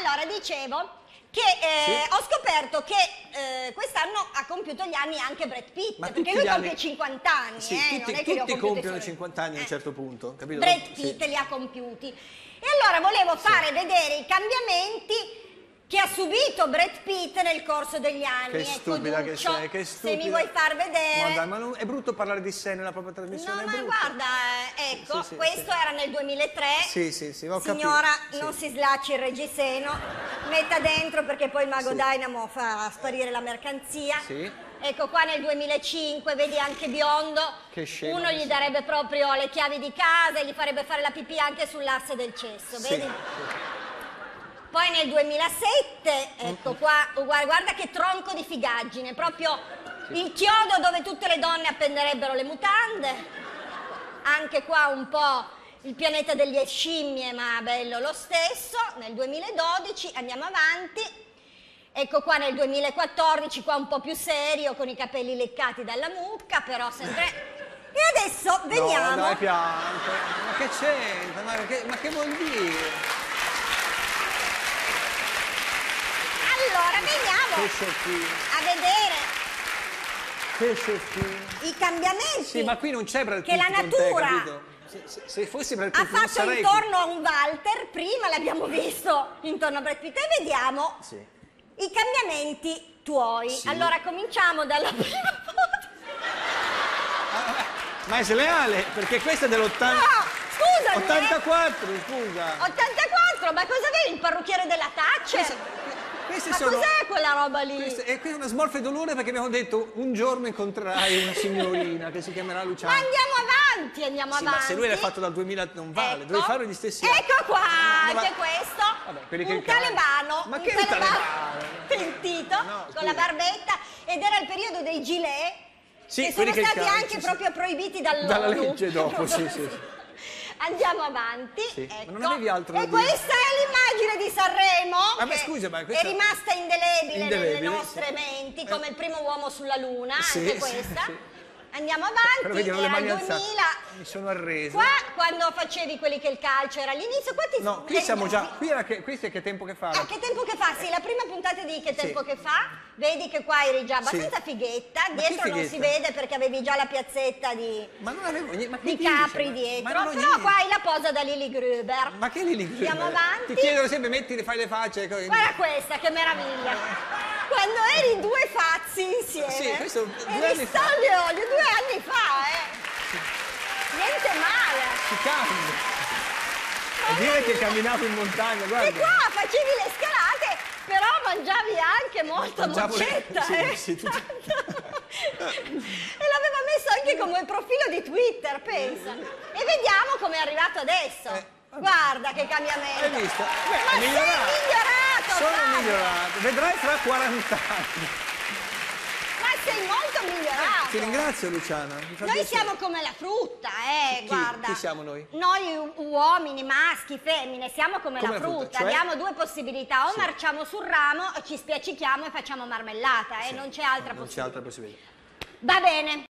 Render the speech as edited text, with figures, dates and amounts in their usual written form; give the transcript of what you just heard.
allora dicevo che ho scoperto che quest'anno ha compiuto gli anni anche Brad Pitt, perché lui compie 50 anni, sì, non è che tutti compiono 50 anni a un certo punto, capito? Brad Pitt li ha compiuti. E allora volevo fare vedere i cambiamenti che ha subito Brad Pitt nel corso degli anni. Che stupida che sei, che stupida. Se mi vuoi far vedere... Ma è brutto parlare di sé nella propria trasmissione, No, è ma brutto. guarda, ecco, questo era nel 2003. Sì, ho capito. Signora, non si slacci il reggiseno, metta dentro perché poi il mago Dynamo fa sparire la mercanzia. Ecco qua nel 2005, vedi anche biondo, che scemo, uno gli darebbe proprio le chiavi di casa e gli farebbe fare la pipì anche sull'asse del cesso, vedi? Poi nel 2007, ecco qua, guarda che tronco di figaggine, proprio il chiodo dove tutte le donne appenderebbero le mutande. Anche qua un po' il pianeta delle scimmie, ma bello lo stesso. Nel 2012 andiamo avanti. Ecco qua nel 2014, qua un po' più serio, con i capelli leccati dalla mucca, però sempre... E adesso veniamo... No, dai, pianto. Ma che c'entra? Ma che vuol dire? Allora, veniamo a vedere i cambiamenti sì, ma qui non c'è Brad Pitt che la natura se fossi Brad ha Pitt, non fatto intorno a un Walter. Prima l'abbiamo visto intorno a Brad Pitt e vediamo i cambiamenti tuoi. Allora, cominciamo dalla prima foto. Ma è sleale, perché questa è dell'80... No, scusami! 84, scusa! 84, ma cosa vedi? Il parrucchiere della Thatcher? Ma cos'è quella roba lì? Questa è una smorfia di dolore perché abbiamo detto un giorno incontrerai una signorina che si chiamerà Luciana. Ma andiamo avanti. Ma se lui l'ha fatto dal 2000 non vale, dovevi fare gli stessi anni. Ecco qua, c'è questo. Vabbè, un talebano. Ma che un talebano? Pentito, con la barbetta, ed era il periodo dei gilet, che sono stati anche proprio proibiti dalla legge dopo, sì. Andiamo avanti. Ma non avevi altro da e dire? questa è l'immagine di Sanremo, ma scusa, ma questa... è rimasta indelebile nelle nostre menti, come il primo uomo sulla luna, anche questa. Andiamo avanti, però vedi, era le il mani 2000. Mi sono arreso. Qua, quando facevi quelli che il calcio era all'inizio, qua ti... No, qui siamo già... Questo è che tempo che fa? Che tempo che fa? Sì, la prima puntata di Che tempo che fa, vedi che qua eri già abbastanza fighetta, dietro non si vede perché avevi già la piazzetta di... Ma non avevo niente, di capri dietro, però qua hai la posa da Lily Gruber. Ma che Lily Gruber? Andiamo avanti. Ti chiedono sempre, fai le facce... Guarda questa, che meraviglia! Quando eri due fazzi insieme, questo 2 anni fa. 2 anni fa, niente male. Si cambia. Vuol dire che camminavo in montagna, guarda. E qua facevi le scalate, però mangiavi anche molta boccetta, Sì, tutto. E l'aveva messo anche come profilo di Twitter, pensa. E vediamo come è arrivato adesso. Guarda che cambiamento. Hai visto? Ma sei migliorato! Sono migliorato. Vedrai fra 40 anni. Ma sei molto migliorato. Ti ringrazio, Luciana. Noi siamo come la frutta, guarda. Chi siamo noi? Noi uomini, maschi, femmine, siamo come la frutta. Cioè? Abbiamo due possibilità, o marciamo sul ramo, ci spiaccichiamo e facciamo marmellata, non c'è altra possibilità. Non c'è altra possibilità. Va bene.